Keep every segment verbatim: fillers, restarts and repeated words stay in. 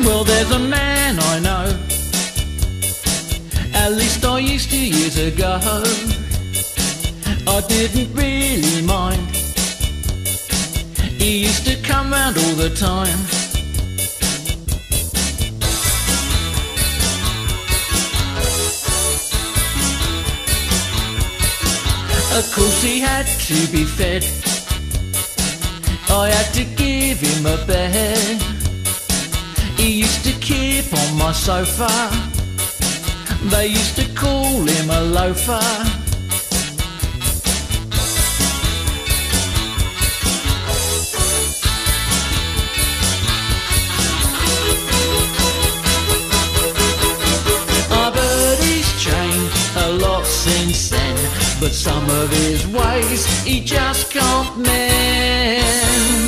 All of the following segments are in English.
Well, there's a man I know, at least I used to years ago. I didn't really mind, he used to come round all the time. Of course he had to be fed, I had to give him a bed. He used to keep on my sofa, they used to call him a loafer. I've heard he's changed a lot since then, but some of his ways he just can't mend.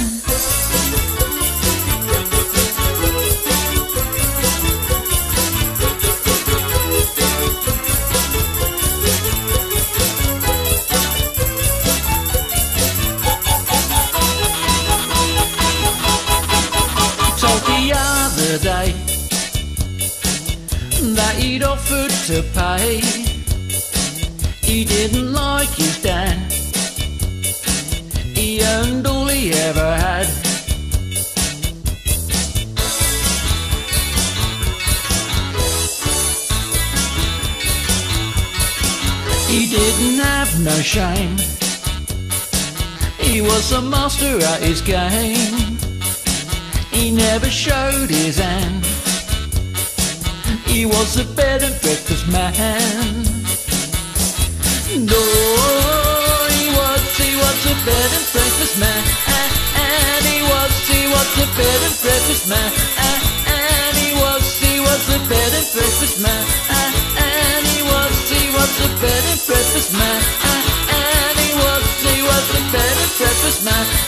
Told the other day that he'd offered to pay. He didn't like his dad, he earned all he ever had. He didn't have no shame, he was a master at his game. He never showed his hand, he was a bed and breakfast man. No, he was, he was a bed and breakfast man. And he was, he was a bed and breakfast man. And he was, he was a bed and breakfast man. And he was, he was a bed and breakfast man. And he was, he was a bed and breakfast man.